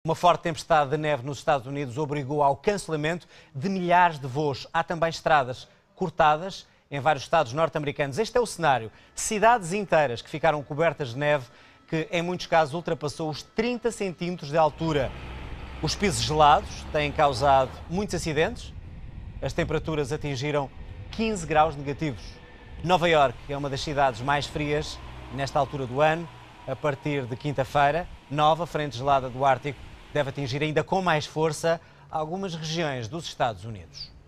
Uma forte tempestade de neve nos Estados Unidos obrigou ao cancelamento de milhares de voos. Há também estradas cortadas em vários estados norte-americanos. Este é o cenário. Cidades inteiras que ficaram cobertas de neve, que em muitos casos ultrapassou os 30 centímetros de altura. Os pisos gelados têm causado muitos acidentes. As temperaturas atingiram 15 graus negativos. Nova Iorque é uma das cidades mais frias nesta altura do ano. A partir de quinta-feira, nova frente gelada do Ártico deve atingir ainda com mais força algumas regiões dos Estados Unidos.